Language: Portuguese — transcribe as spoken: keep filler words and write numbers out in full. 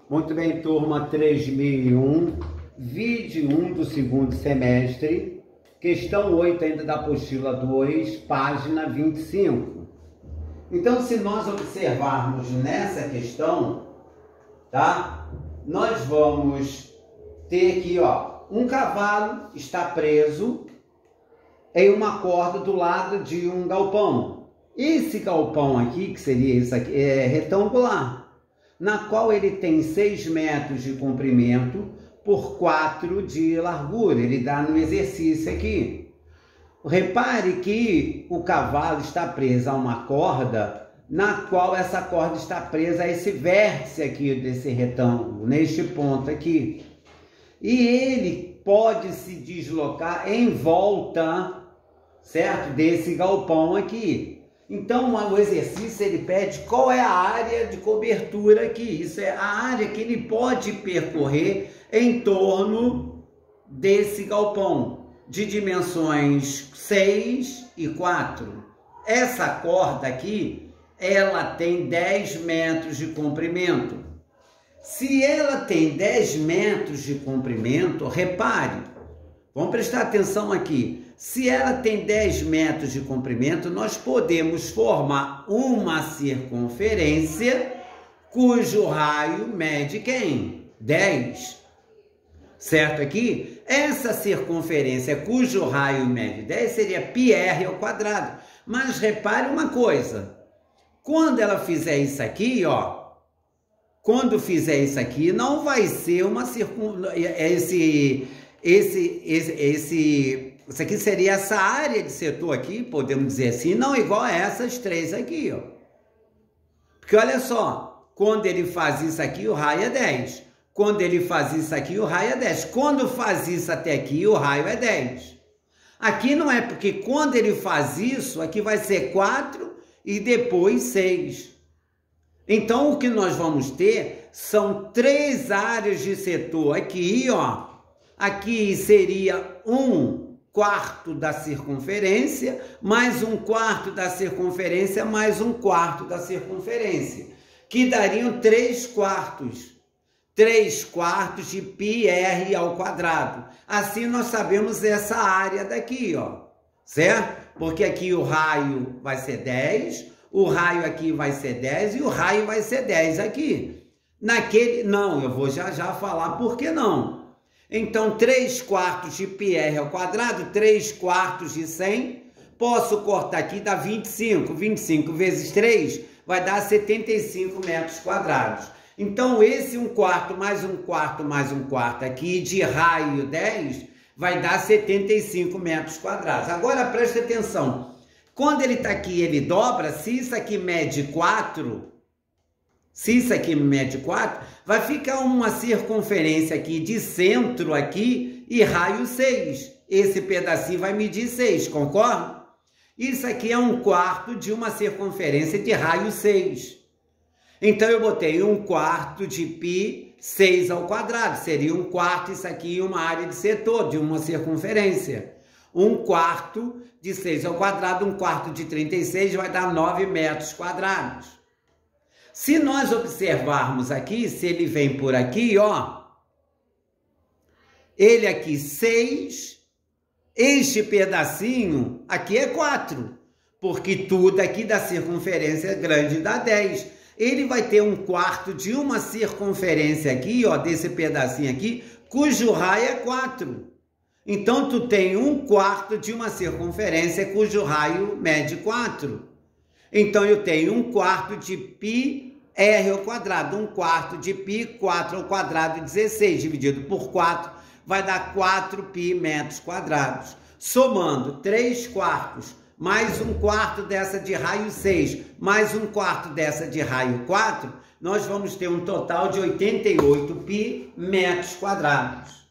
Muito bem, turma três mil e um, vídeo um do segundo semestre, questão oito ainda da apostila dois, página vinte e cinco. Então, se nós observarmos nessa questão, tá? Nós vamos ter aqui, ó, um cavalo está preso em uma corda do lado de um galpão. Esse galpão aqui, que seria isso aqui, é retangular, na qual ele tem seis metros de comprimento por quatro de largura. Ele dá no exercício aqui. Repare que o cavalo está preso a uma corda, na qual essa corda está presa a esse vértice aqui desse retângulo, neste ponto aqui. E ele pode se deslocar em volta, certo, desse galpão aqui. Então, o exercício, ele pede qual é a área de cobertura aqui. Isso é a área que ele pode percorrer em torno desse galpão, de dimensões seis e quatro. Essa corda aqui, ela tem dez metros de comprimento. Se ela tem dez metros de comprimento, repare, vamos prestar atenção aqui. Se ela tem dez metros de comprimento, nós podemos formar uma circunferência cujo raio mede quem? dez. Certo aqui? Essa circunferência cujo raio mede dez seria πr ao quadrado. Mas repare uma coisa. Quando ela fizer isso aqui, ó, quando fizer isso aqui, não vai ser uma circunferência, esse, esse, esse, esse, isso aqui seria essa área de setor aqui, podemos dizer assim, não igual a essas três aqui, ó. Porque olha só, quando ele faz isso aqui, o raio é dez. Quando ele faz isso aqui, o raio é dez. Quando faz isso até aqui, o raio é dez. Aqui não é, porque quando ele faz isso, aqui vai ser quatro e depois seis. Então, o que nós vamos ter são três áreas de setor aqui, ó. Aqui seria um quarto da circunferência, mais um quarto da circunferência, mais um quarto da circunferência, que dariam três quartos. três quartos de πr ao quadrado. Assim, nós sabemos essa área daqui, ó. Certo? Porque aqui o raio vai ser dez, o raio aqui vai ser dez e o raio vai ser dez aqui. Naquele... Não, eu vou já já falar por que não. Então, três quartos de πr ao quadrado, três quartos de cem. Posso cortar aqui, dá vinte e cinco. vinte e cinco vezes três vai dar setenta e cinco metros quadrados. Então, esse um quarto mais um quarto mais um quarto aqui de raio dez vai dar setenta e cinco metros quadrados. Agora, preste atenção. Quando ele está aqui, ele dobra. Se isso aqui mede quatro, se isso aqui mede quatro, vai ficar uma circunferência aqui de centro aqui e raio seis. Esse pedacinho vai medir seis, concorda? Isso aqui é um quarto de uma circunferência de raio seis. Então, eu botei um quarto de π seis ao quadrado. Seria um quarto, isso aqui, uma área de setor, de uma circunferência. Um quarto de seis ao quadrado, um quarto de trinta e seis vai dar nove metros quadrados. Se nós observarmos aqui, se ele vem por aqui, ó, ele aqui seis, este pedacinho aqui é quatro, porque tudo aqui da circunferência grande dá dez. Ele vai ter um quarto de uma circunferência aqui, ó, desse pedacinho aqui, cujo raio é quatro. Então, tu tem um quarto de uma circunferência cujo raio mede quatro. Então, eu tenho um quarto de πr ao quadrado. Um quarto de π, quatro ao quadrado, dezesseis, dividido por quatro, vai dar quatro π metros quadrados. Somando três quartos, mais um quarto dessa de raio seis, mais um quarto dessa de raio quatro, nós vamos ter um total de oitenta e oito π metros quadrados.